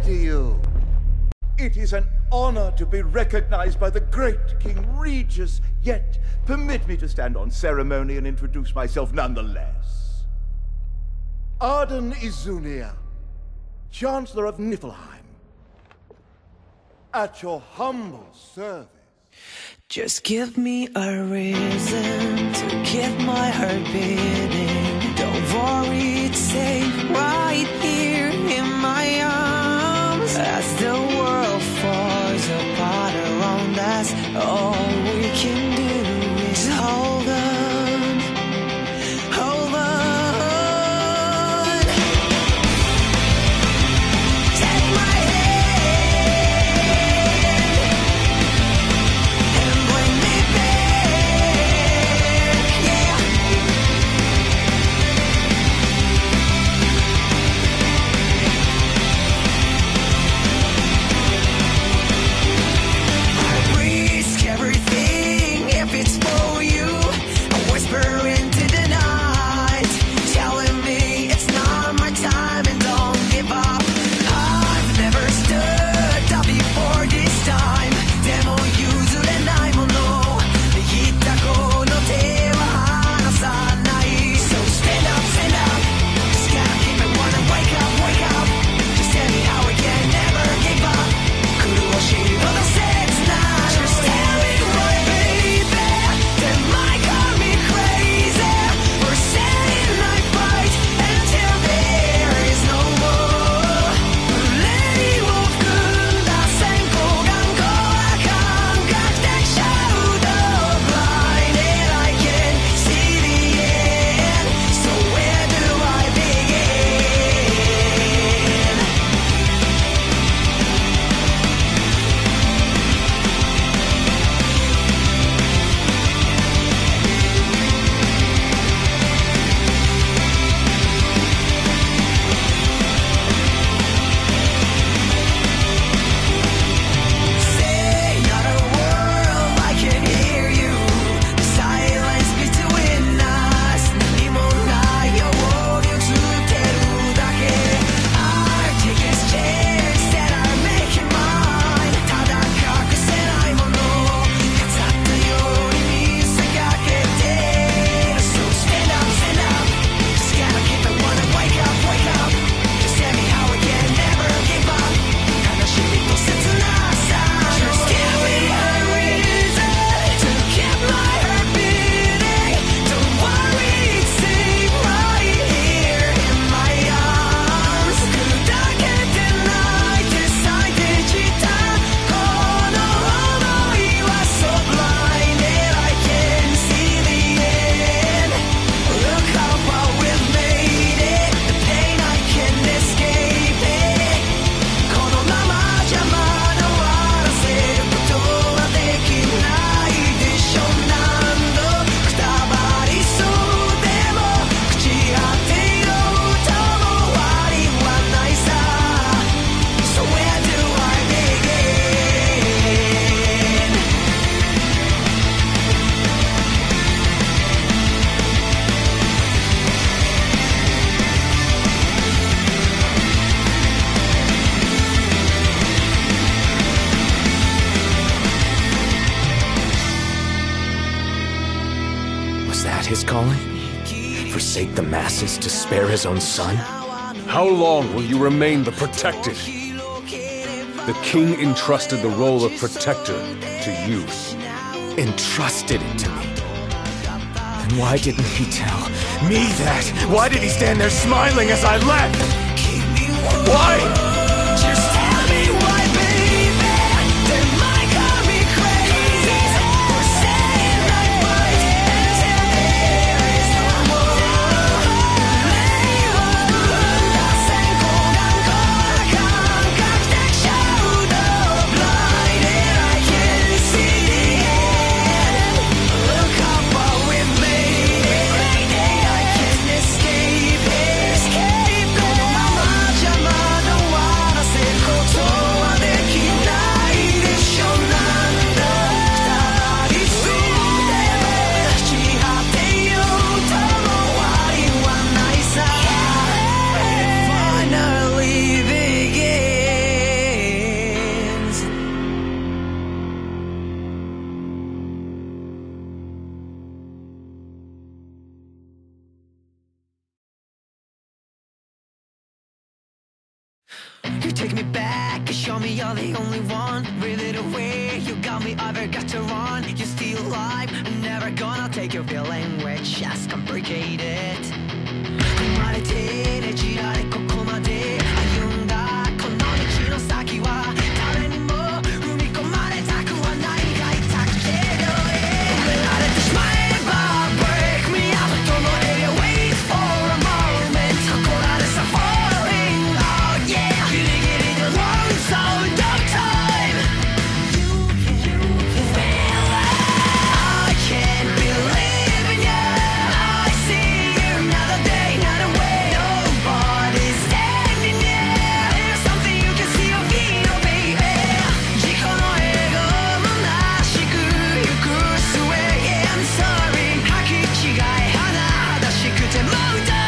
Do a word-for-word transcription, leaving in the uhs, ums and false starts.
to you. It is an honor to be recognized by the great King Regis, yet permit me to stand on ceremony and introduce myself nonetheless. Arden Izunia, Chancellor of Niflheim, at your humble service. Just give me a reason to keep my heart beating. Don't worry, it's safe right here in my arms. As the world falls apart around us, all we can do is hold on, hold on. Take my hand and bring me back, yeah. I risk everything if it's for you. I whisper into the night, telling me it's not my time and don't give up. I've never stood up before this time. でも譲れないもの、握ったこの手は離さない。So stand up, stand up. Just gotta keep it running. Wake up, wake up. Just tell me how we can never give up. 苦しいほど切ない。Just tell me why, baby. They might call me crazy for saying I fight until there is no more. 憂いを含んだ閃光眼光は感覚的シャドウ blinded I can see the end. So where do I begin? Say not a word, I can hear you. The silence between us. 何もないように映ってるだけ。I take this chance that I make it mine. ただ隠せないもの、飾ったように見せかけて。So stand up, stand up. Just gotta keep it running. Wake up, wake up. Just tell me how we can never give up. 悲しみと切なさ。Just give me a reason to keep my heart beating. Don't worry, it's safe right here in my arms. 砕けて泣いて咲いて散ったこの想いは so blinded I can see the end. Look how far we've made it. The pain I can't escape it. このままじゃまだ終わらせることはできないでしょ。何度くたばりそうでも朽ち果てようとも終わりはないさ。So where do I begin? Was that his calling? Forsake the masses to spare his own son? How long will you remain the protected? The king entrusted the role of protector to you. Entrusted it to me. Then why didn't he tell me that? Why did he stand there smiling as I left? Why? Just tell me why, baby. They might call me crazy for saying I fight until there is no more. 憂いを含んだ閃光眼光は感覚的シャドウ blinded I can see the end. Look how far we've made it. I can't escape it. このままじゃまだ終わ You take me back, you show me you're the only one. Really the way you got me, I've got to run. You're still alive, I'm never gonna take your feeling. We're just complicated. 生まれてねじられここまで歩んだこの道の先は誰にも踏み込まれたくはないが痛くてどれ埋められてしまえば Break me up どのエリア Wait for a moment ここらでさ Falling out yeah ギリギリで Long zone Dark time You can feel it I can't believe in you I see you another day another way Nobody's standing near There's something you can see or feel baby 事故の映画虚しく行く末 Yeah I'm sorry 履き違え甚だしくてもう